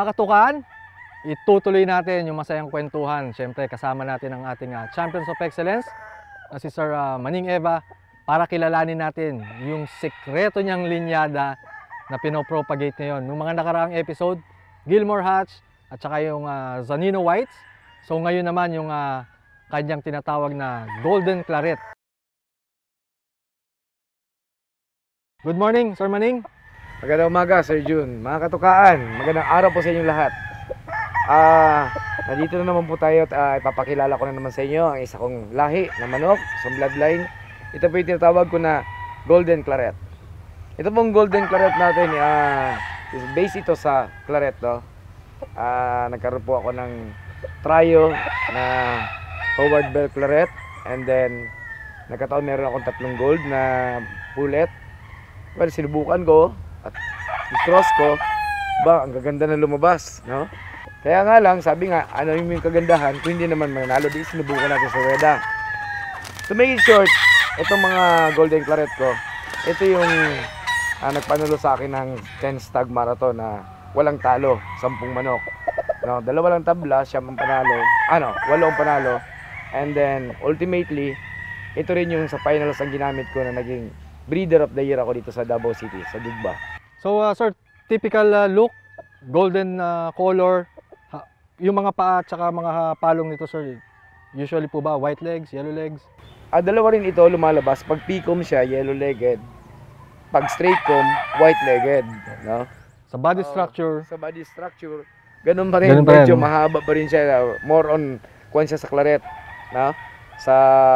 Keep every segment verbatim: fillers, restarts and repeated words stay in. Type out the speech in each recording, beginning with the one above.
Mga katukaan, itutuloy natin yung masayang kwentuhan. Siyempre kasama natin ang ating uh, Champions of Excellence na si Sir uh, Manning Eva para kilalanin natin yung sekreto niyang linyada na pinopropagate ngayon. Nung mga nakaraang episode, Gilmore Hatch at saka yung uh, Zanino Whites. So ngayon naman yung uh, kanyang tinatawag na Golden Claret. Good morning, Sir Manning. Magandang umaga, Sir June. Mga katukaan, magandang araw po sa inyong lahat. Ah, uh, nandito na naman po tayo at uh, ipapakilala ko na naman sa inyo ang isa kong lahi na manok sa bloodline. Ito po yung tinatawag ko na Golden Claret. Ito pong Golden Claret natin, uh, is based ito sa Claret, no? Uh, nagkaroon po ako ng trio na Howard Bell Claret, and then nagkataon meron akong tatlong gold na pullet. Well, sinubukan ko at i-cross ko, ba, ang gaganda na lumabas, no? Kaya nga lang, sabi nga, ano yung kagandahan, kung hindi naman mananalo, di sinubukan natin sa Weda. To make it short, itong mga Golden Claret ko, ito yung uh, nagpanalo sa akin ng ten stag marathon na walang talo, sampung manok. No, dalawa lang tabla, siyam ang panalo, ano, walo ang panalo. And then, ultimately, ito rin yung sa finals ang ginamit ko na naging breeder of the year ako dito sa Davao City, sa Dugba. So, uh, sir, typical uh, look, golden uh, color, ha, yung mga paa at saka mga palong nito, sir, usually po ba white legs, yellow legs? Ah, dalawa rin ito lumalabas. Pag picom siya, yellow-legged. Pag straight comb, white-legged, no? Sa body Oh, structure, sa body structure, ganun pa rin, ganun pa medyo rin. mahaba pa rin siya. More on, kuwan siya sa claret, no? Sa,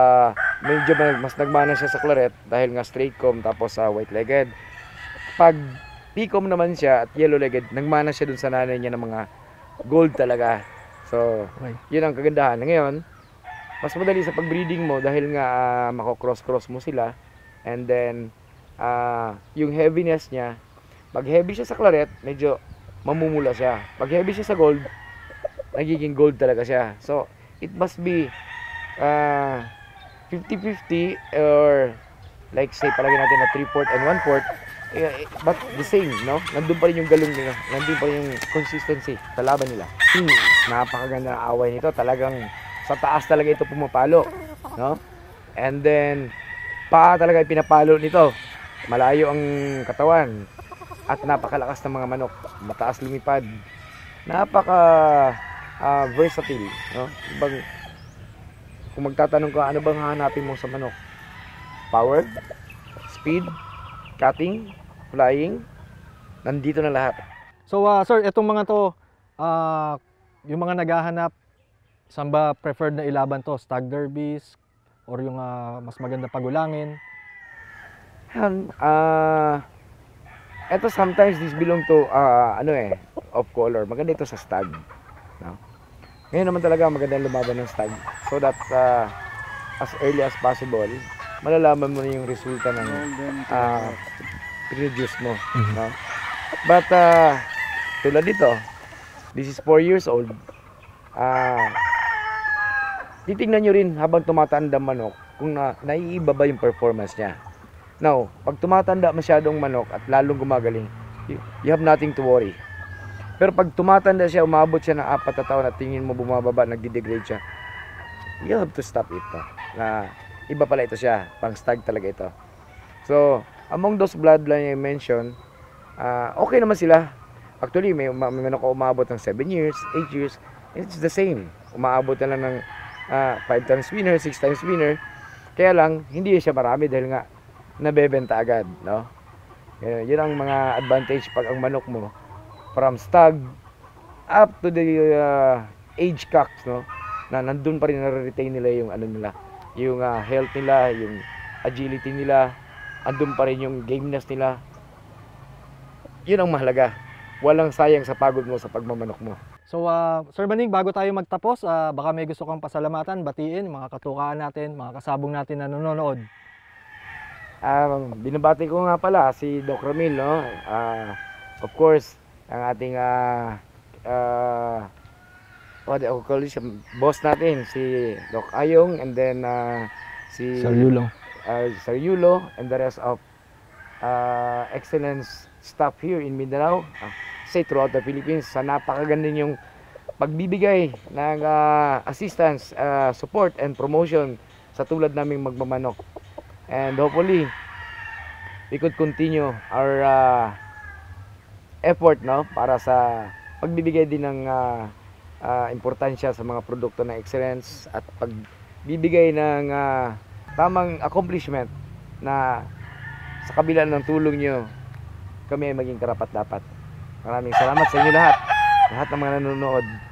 medyo mas nagmana siya sa claret dahil nga straight comb tapos sa uh, white-legged. Pag picom naman siya at yellow-legged, nagmana siya dun sa nanay niya ng mga gold talaga. So, okay, yun ang kagandahan. Ngayon, mas madali sa pagbreeding mo dahil nga uh, mako-cross-cross mo sila. And then, uh, yung heaviness niya, pag heavy siya sa claret, medyo mamumula siya. Pag heavy siya sa gold, nagiging gold talaga siya. So, it must be uh, fifty fifty or like say palagi natin na three fourths and one fourth, eh, but the same, no? Nandun pa rin yung galong nila, nandun pa rin yung consistency sa laban nila. Hmm, napakaganda ng away nito, talagang sa taas talaga ito pumapalo, no? And then paa talaga yung pinapalo nito, malayo ang katawan at napakalakas ng mga manok, mataas lumipad, napaka uh, versatile, no? Ibang, kung magtatanong ka ano bang hahanapin mo sa manok, power, speed, cutting, flying, nandito na lahat. So, uh, sir, itong mga to, uh, yung mga naghahanap, saan ba preferred na ilaban to? Stag derbies or yung uh, mas maganda pagulangin? Yan, ah, uh, eto sometimes this belong to, uh, ano eh, of color. Maganda ito sa stag, no? Ngayon naman talaga maganda lumaban ng stag. So that, uh, as early as possible, malalaman mo na yung resulta ng uh, produce mo, mm-hmm, no? But, uh, tulad dito, this is four years old. Ah, uh, titignan nyo rin habang tumatanda manok kung na, naiiba ba yung performance niya. Now, pag tumatanda masyadong manok at lalong gumagaling, you, you have nothing to worry. Pero pag tumatanda siya, umabot siya ng apat na taon at tingin mo bumababa, nagde-degrade siya, you have to stop it. Na iba pala ito siya, pang stag talaga ito. So, among those bloodline I mentioned, uh, okay naman sila. Actually, may, may manok ko umabot ng seven years, eight years, it's the same. Umaabot na lang ng uh, five times winner, six times winner. Kaya lang, hindi siya marami dahil nga nabebenta agad, no? Yun, yun ang mga advantage pag ang manok mo from stag up to the uh, age cocks, no? Na nandun pa rin na-retain nila yung ano nila, yung uh, health nila, yung agility nila, andun pa rin yung gameness nila. Yun ang mahalaga. Walang sayang sa pagod mo sa pagmamanok mo. So, uh, Sir Manning, bago tayo magtapos, uh, baka may gusto kang pasalamatan, batiin, mga katukaan natin, mga kasabong natin na nanonood. Um, binabati ko nga pala si Doc Ramil, no? Uh, of course, ang ating uh, uh, what do I call this, boss natin, si Doc Ayong, and then uh, si Sir Yulo. Uh, Sir Yulo, and the rest of uh, excellence staff here in Mindanao. Uh, say throughout the Philippines sa napakaganda yung pagbibigay ng ah, assistance, ah, support and promotion sa tulad naming magmamanok. And hopefully we could continue our ah, effort, no, para sa pagbibigay din ng ah, ah, importansya sa mga produkto ng excellence at pagbibigay ng ah, tamang accomplishment na sa kabila ng tulong nyo kami ay maging karapat dapat. Maraming salamat sa inyo lahat, lahat ng mga nanonood.